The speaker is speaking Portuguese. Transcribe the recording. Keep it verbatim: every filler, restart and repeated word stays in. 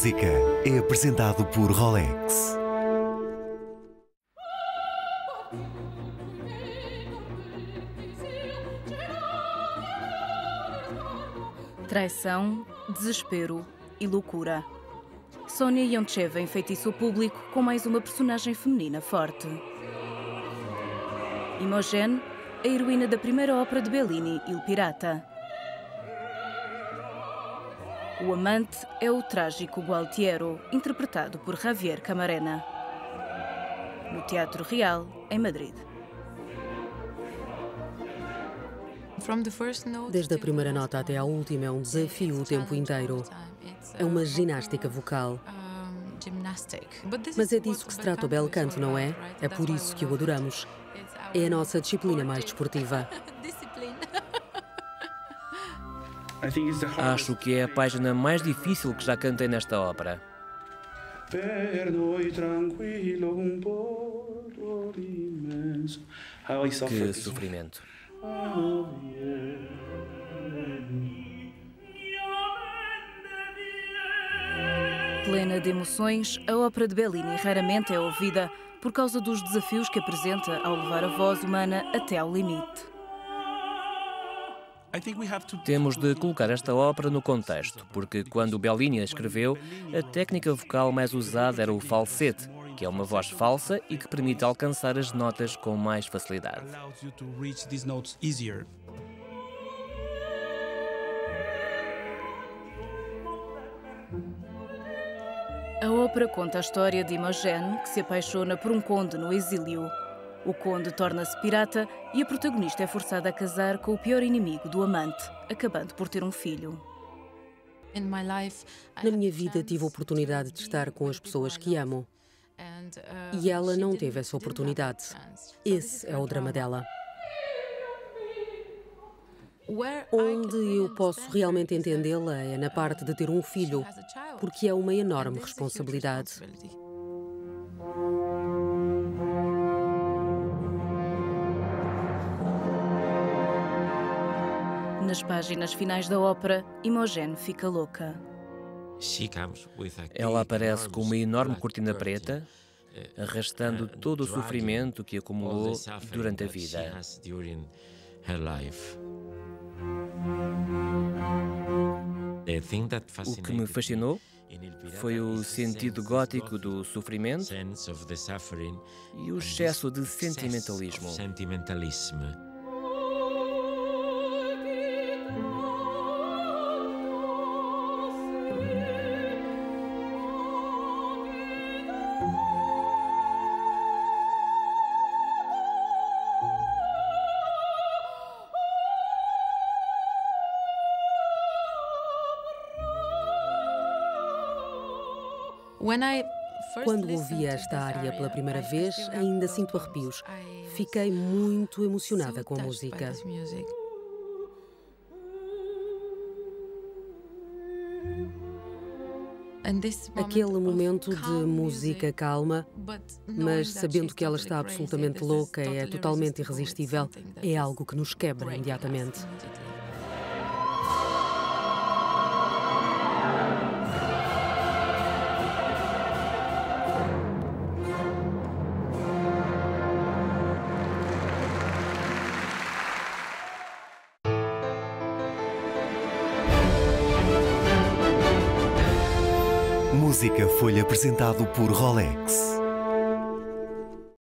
Música é apresentado por Rolex. Traição, desespero e loucura. Sonia Yoncheva enfeitiça o público com mais uma personagem feminina forte. Imogen, a heroína da primeira ópera de Bellini, Il Pirata. O amante é o trágico Gualtiero, interpretado por Javier Camarena. No Teatro Real, em Madrid. Desde a primeira nota até à última é um desafio o tempo inteiro. É uma ginástica vocal. Mas é disso que se trata o bel canto, não é? É por isso que o adoramos. É a nossa disciplina mais desportiva. Acho que é a página mais difícil que já cantei nesta ópera. Que sofrimento. Plena de emoções, a ópera de Bellini raramente é ouvida por causa dos desafios que apresenta ao levar a voz humana até ao limite. Temos de colocar esta ópera no contexto, porque quando Bellini a escreveu, a técnica vocal mais usada era o falsete, que é uma voz falsa e que permite alcançar as notas com mais facilidade. A ópera conta a história de Imogen, que se apaixona por um conde no exílio. O conde torna-se pirata e a protagonista é forçada a casar com o pior inimigo do amante, acabando por ter um filho. Na minha vida tive a oportunidade de estar com as pessoas que amo. E ela não teve essa oportunidade. Esse é o drama dela. Onde eu posso realmente entendê-la é na parte de ter um filho, porque é uma enorme responsabilidade. Nas páginas finais da ópera, Imogen fica louca. Ela aparece com uma enorme cortina preta, arrastando todo o sofrimento que acumulou durante a vida. O que me fascinou foi o sentido gótico do sofrimento e o excesso de sentimentalismo. Quando ouvi esta área pela primeira vez, ainda sinto arrepios. Fiquei muito emocionada com a música. Aquele momento de música calma, mas sabendo que ela está absolutamente louca, é totalmente irresistível, é algo que nos quebra imediatamente. Música foi apresentado por Rolex.